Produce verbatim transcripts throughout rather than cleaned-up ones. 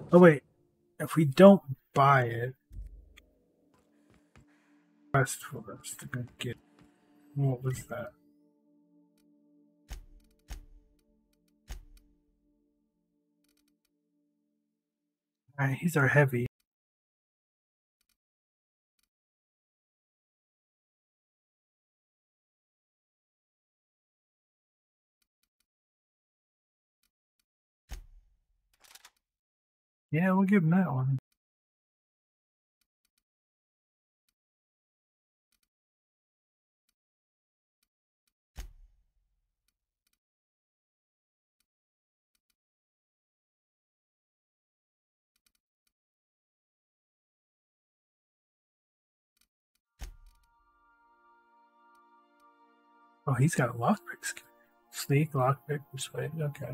Oh wait, if we don't buy it, quest for us to go get. What was that? Alright, he's our heavy. Yeah, we'll give him that one. Oh, he's got a lockpick skill. Sneak, lockpick, persuade. Okay.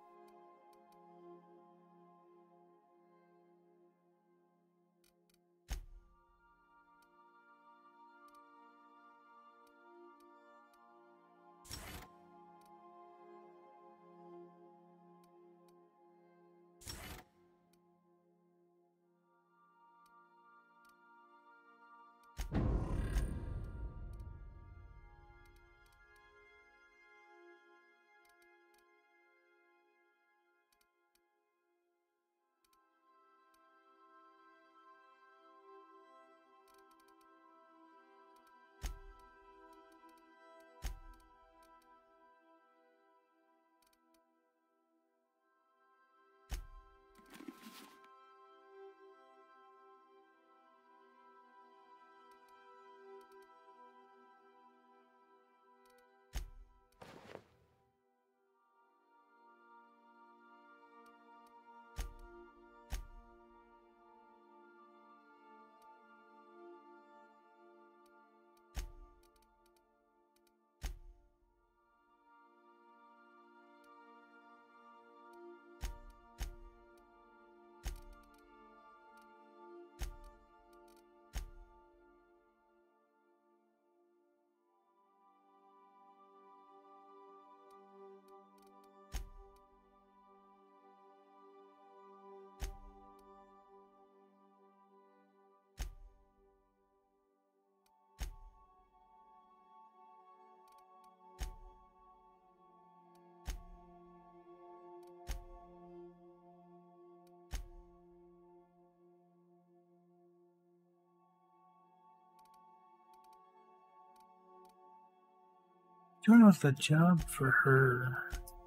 Doing was the job for her.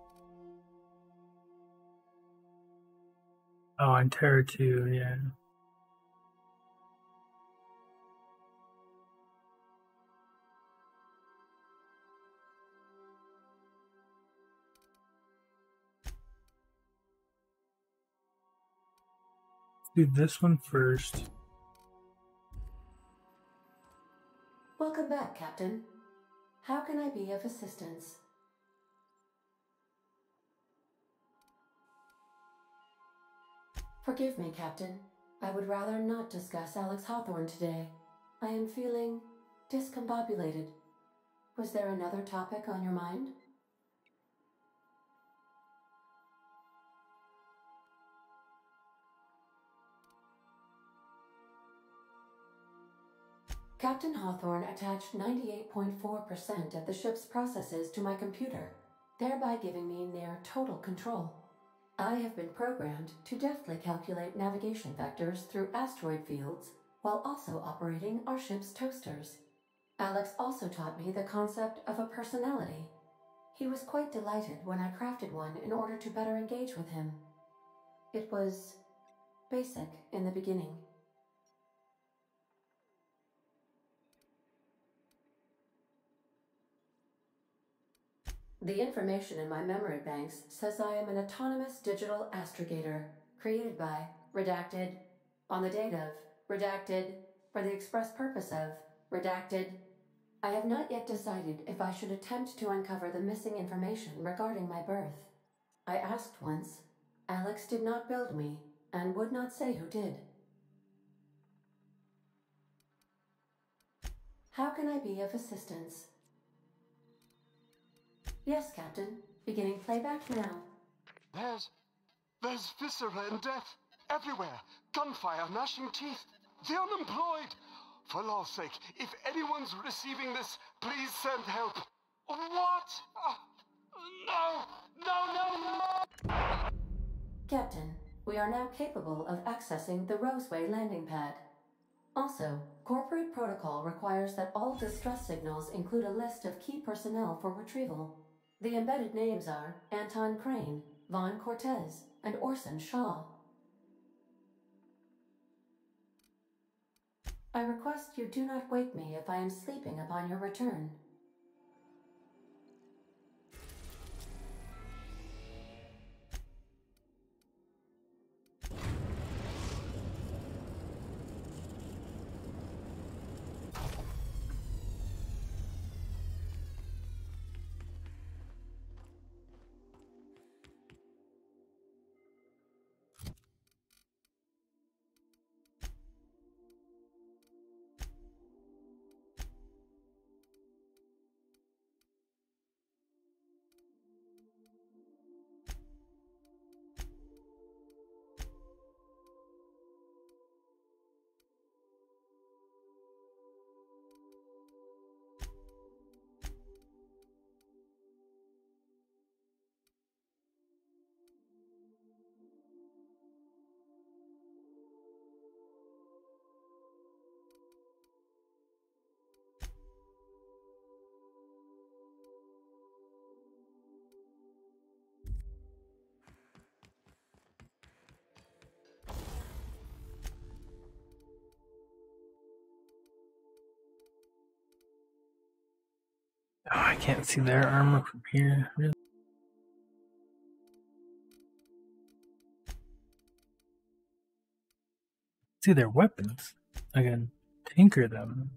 Oh, and Terra too, yeah. Do this one first. Welcome back, Captain. How can I be of assistance? Forgive me, Captain. I would rather not discuss Alex Hawthorne today. I am feeling discombobulated. Was there another topic on your mind? Captain Hawthorne attached ninety-eight point four percent of the ship's processes to my computer, thereby giving me near total control. I have been programmed to deftly calculate navigation vectors through asteroid fields while also operating our ship's toasters. Alex also taught me the concept of a personality. He was quite delighted when I crafted one in order to better engage with him. It was basic in the beginning. The information in my memory banks says I am an autonomous digital astrogator, created by, redacted, on the date of, redacted, for the express purpose of, redacted. I have not yet decided if I should attempt to uncover the missing information regarding my birth. I asked once. Alex did not build me, and would not say who did. How can I be of assistance? Yes, Captain. Beginning playback now. There's... there's viscera and death everywhere. Gunfire, gnashing teeth. The unemployed. For law's sake, if anyone's receiving this, please send help. What? Uh, no! No, no, no! Captain, we are now capable of accessing the Roseway landing pad. Also, corporate protocol requires that all distress signals include a list of key personnel for retrieval. The embedded names are Anton Crane, Vaughn Cortez, and Orson Shaw. I request you do not wake me if I am sleeping upon your return. Oh, I can't see their armor from here. Really? See their weapons. I can tinker them.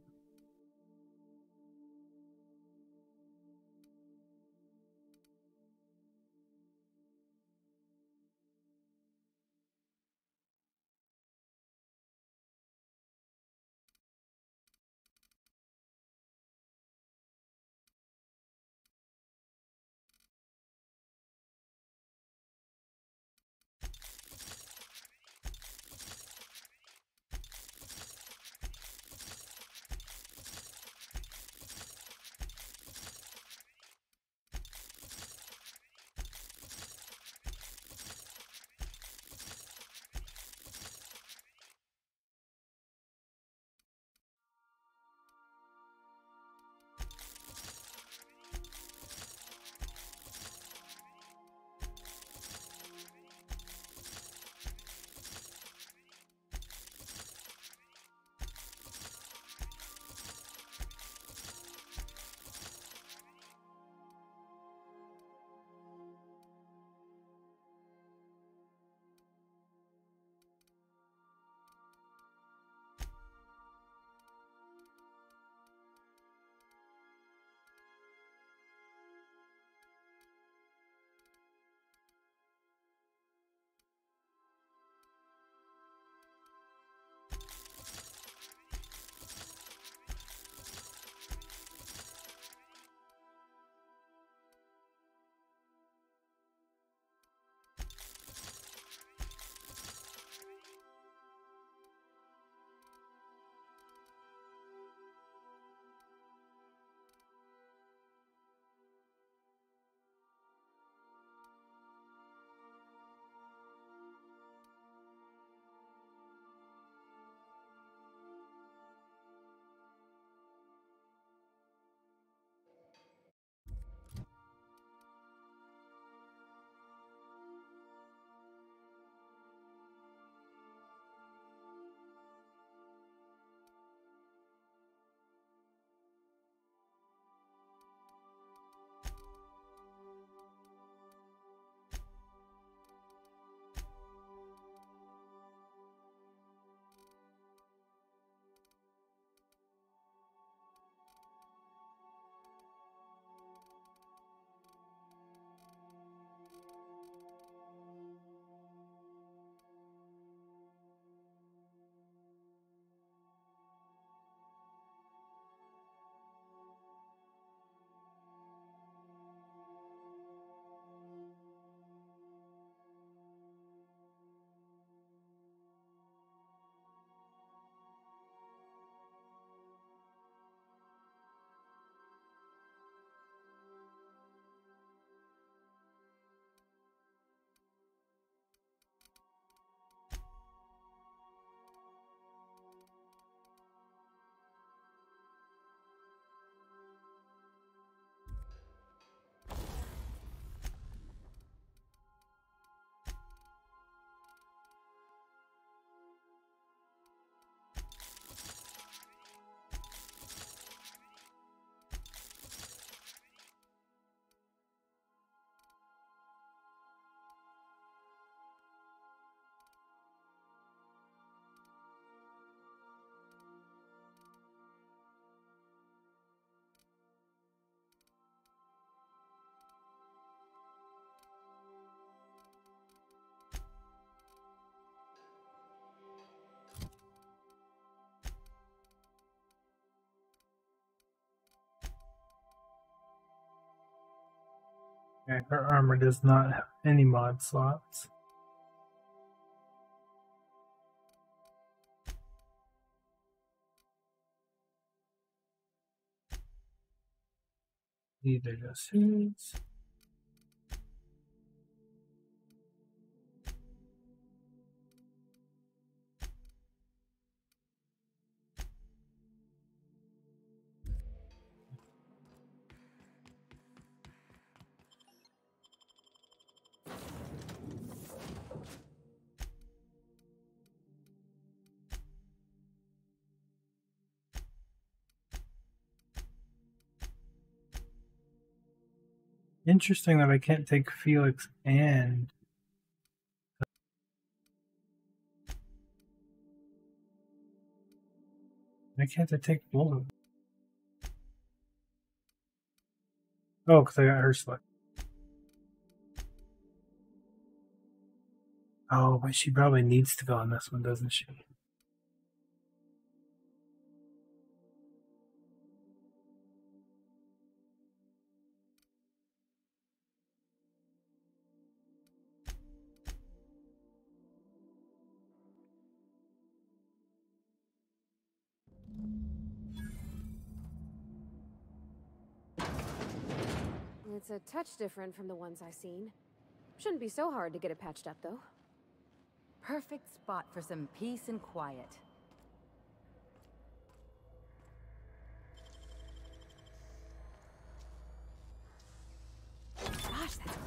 Okay, her armor does not have any mod slots. Neither does his. Interesting that I can't take Felix and why can't I take both of them? Oh, because I got her select. Oh, but she probably needs to go on this one, doesn't she? It's a touch different from the ones I've seen. Shouldn't be so hard to get it patched up, though. Perfect spot for some peace and quiet. Gosh, that's...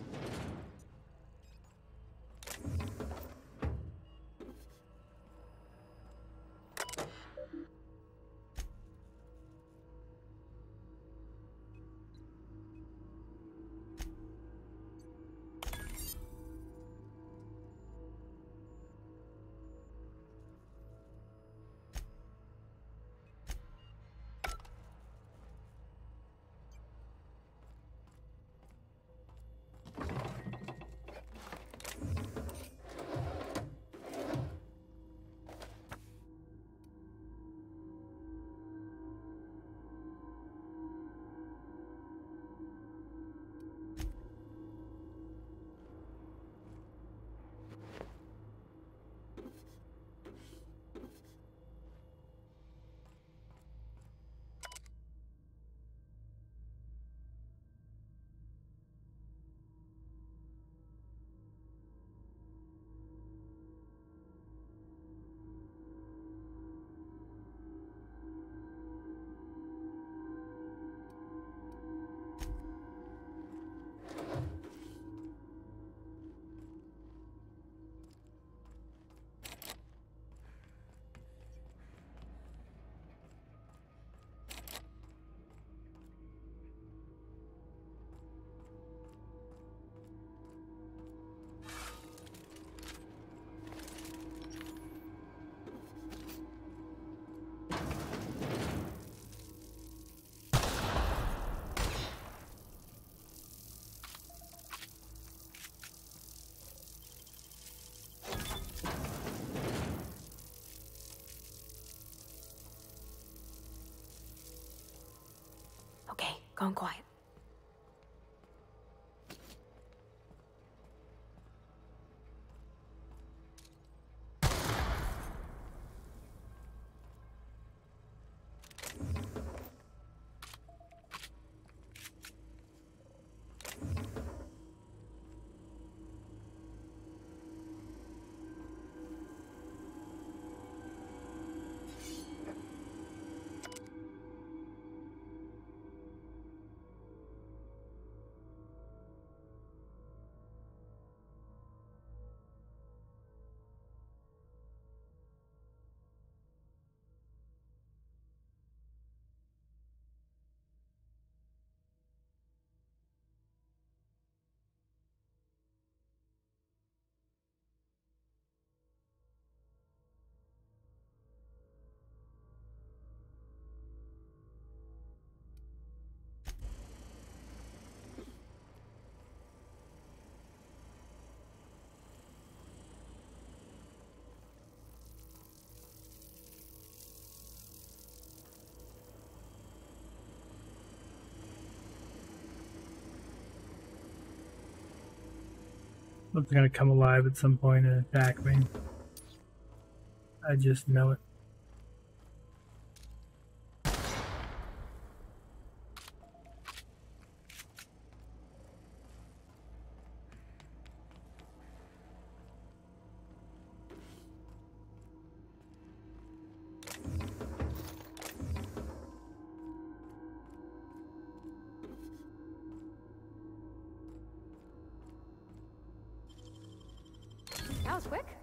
Okay, gone quiet. It's gonna come alive at some point and attack me. I just know it. That was quick.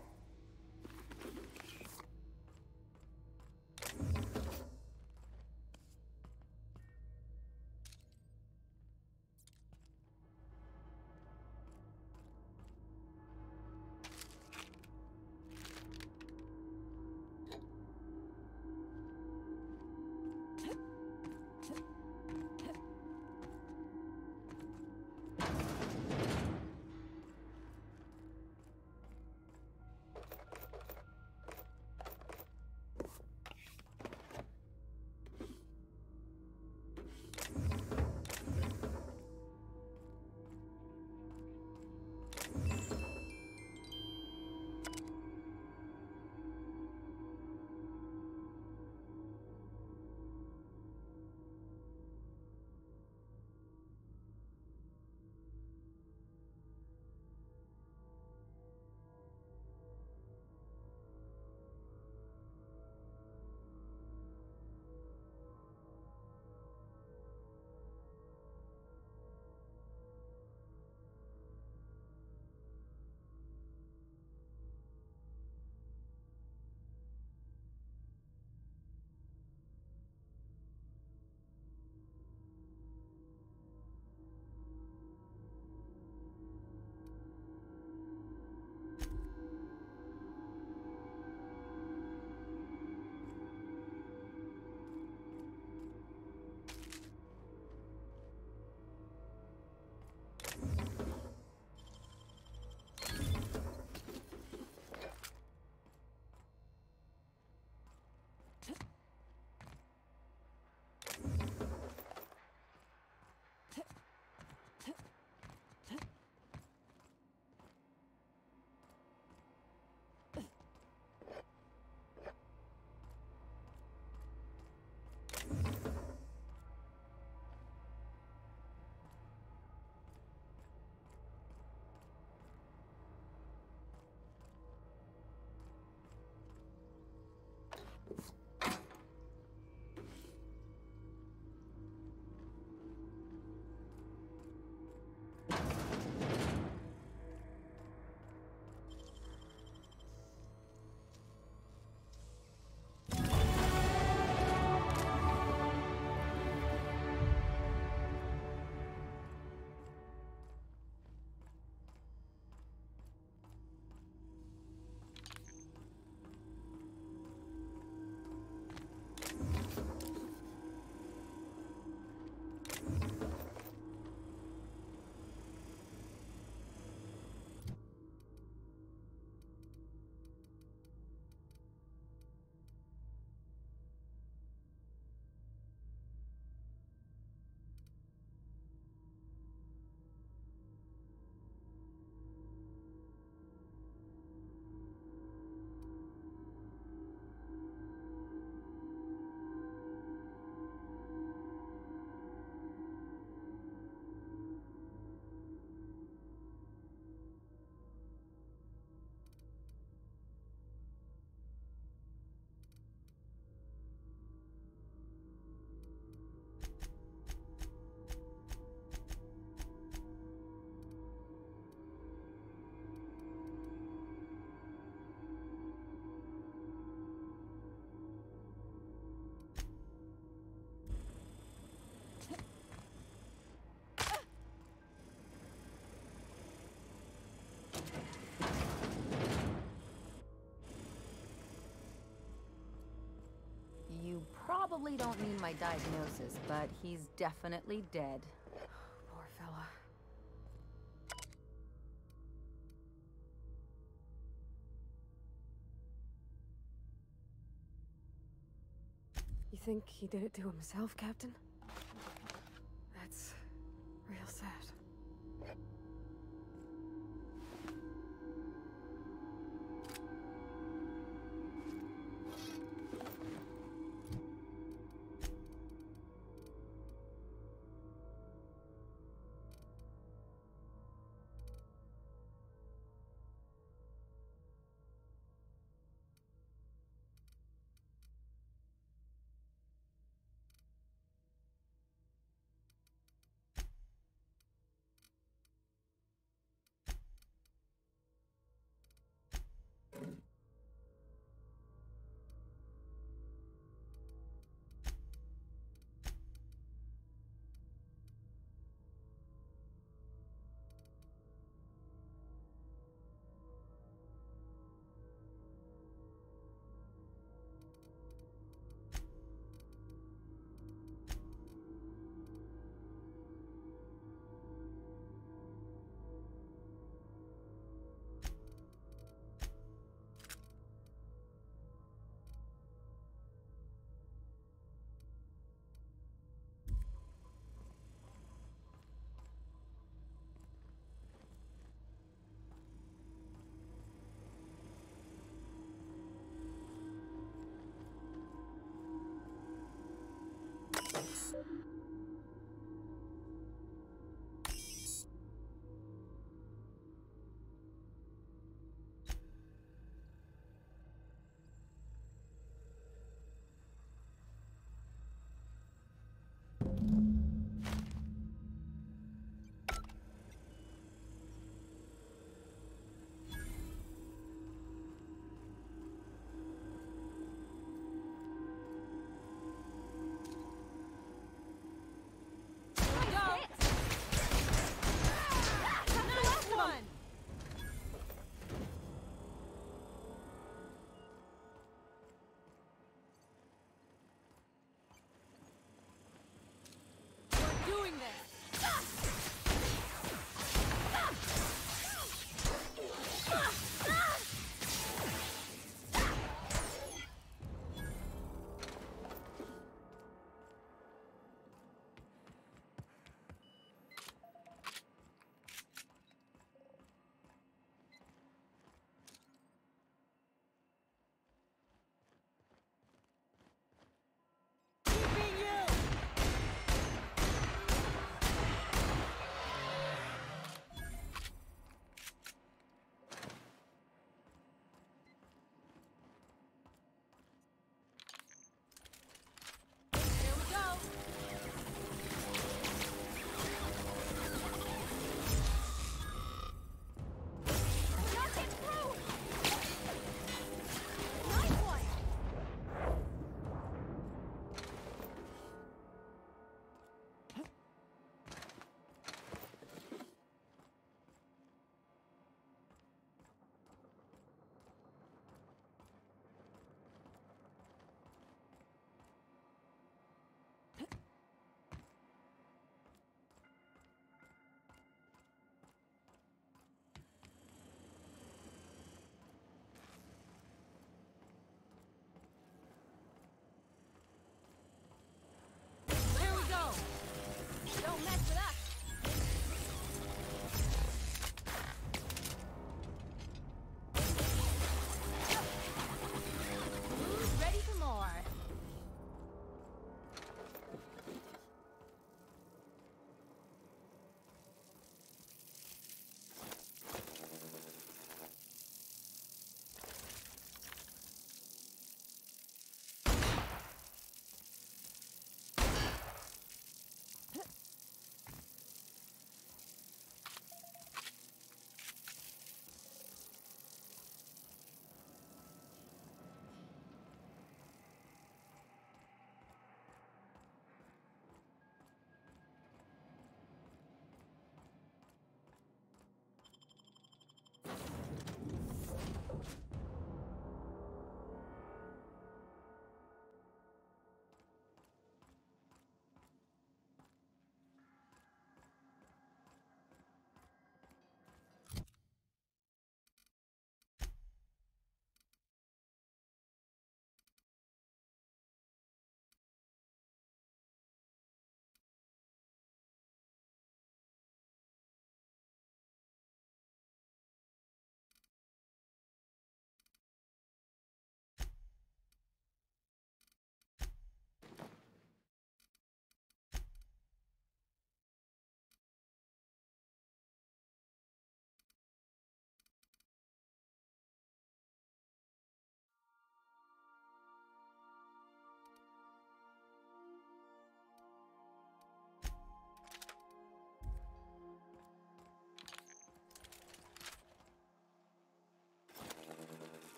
You probably don't need my diagnosis, but he's definitely dead. Poor fella. You think he did it to himself, Captain? That's real sad.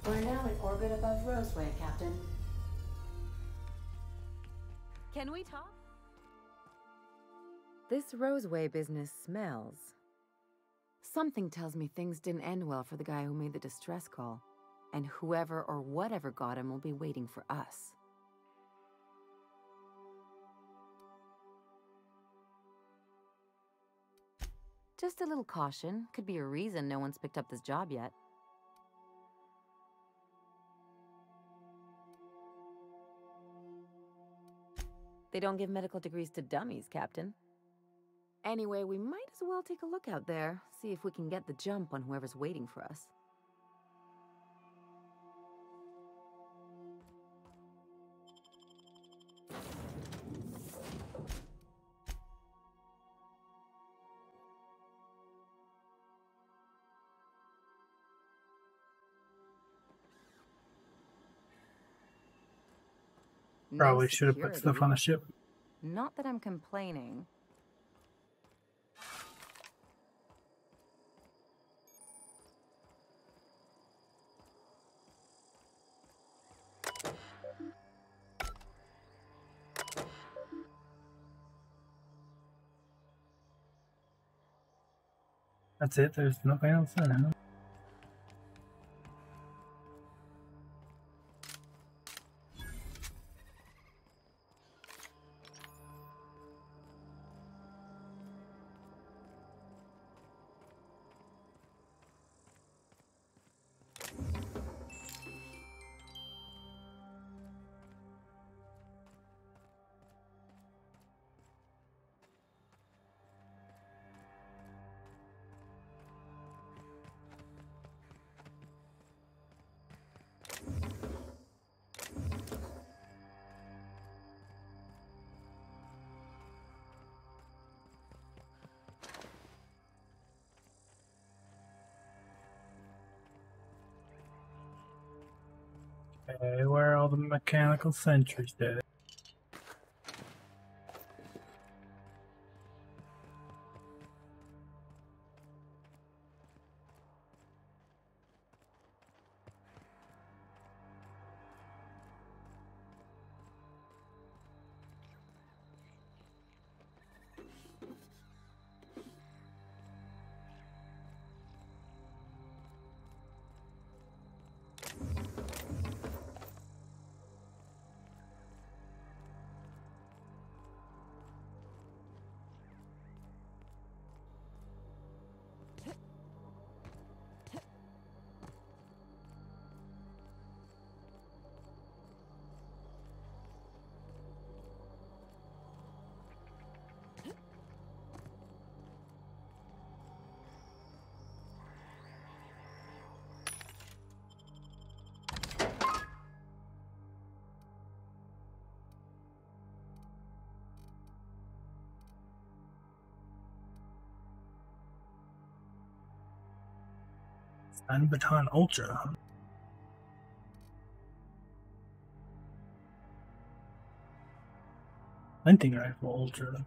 We're now in orbit above Roseway, Captain. Can we talk? This Roseway business smells. Something tells me things didn't end well for the guy who made the distress call. And whoever or whatever got him will be waiting for us. Just a little caution. Could be a reason no one's picked up this job yet. They don't give medical degrees to dummies, Captain. Anyway, we might as well take a look out there, see if we can get the jump on whoever's waiting for us. Probably No should have put security. stuff on the ship. Not that I'm complaining. That's it. There's nothing else there, huh? Okay, where are all the mechanical sentries dead? Stun Baton Ultra. Hunting Rifle Ultra.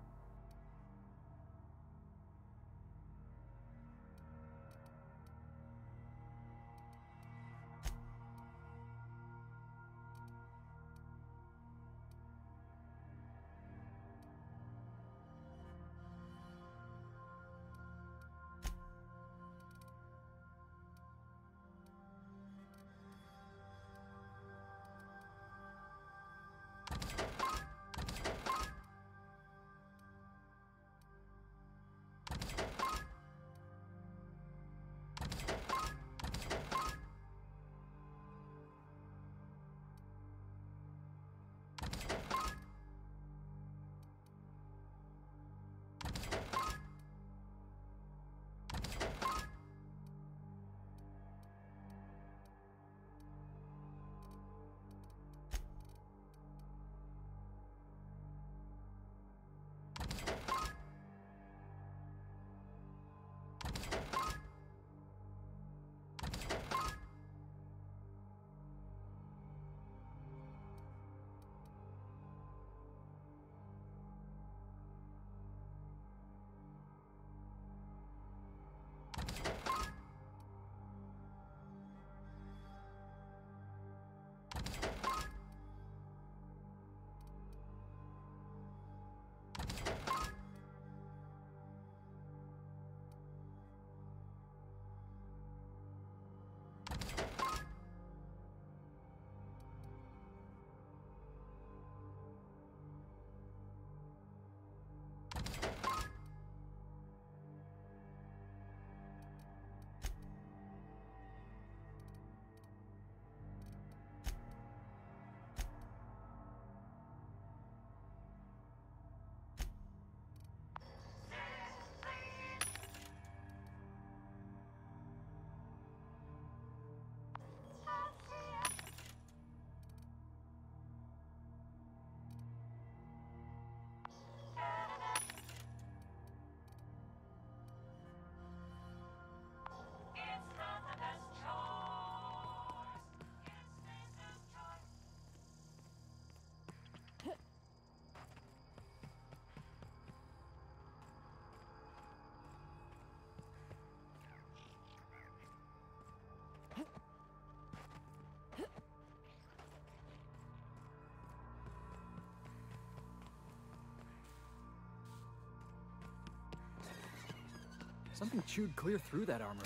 Something chewed clear through that armor.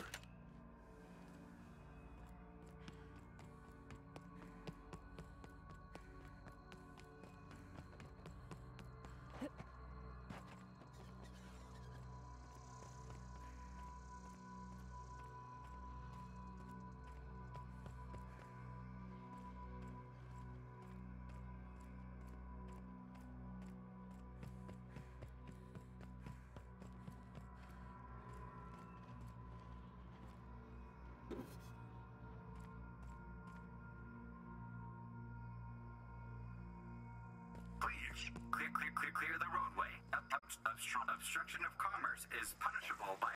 Please, clear, clear, clear, clear the roadway. Ob- ob- obstru- obstruction of commerce is punishable by